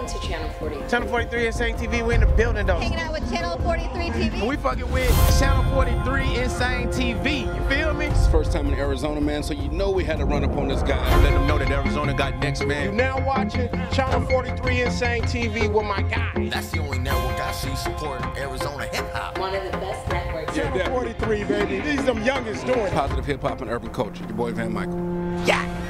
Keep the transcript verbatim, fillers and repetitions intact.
Welcome to Channel forty-three. Channel forty-three Insane T V, we in the building though. Hanging out with Channel forty-three T V. And we fucking with Channel forty-three Insane T V, you feel me? It's first time in Arizona, man, so you know we had to run up on this guy. Let them know that Arizona got next, man. You're now watching Channel forty-three Insane T V with my guy. That's the only network I see supporting Arizona hip-hop. One of the best networks. Channel forty-three, baby. These are them youngest doing it. Positive hip-hop and urban culture. Your boy VanMichael. Yeah.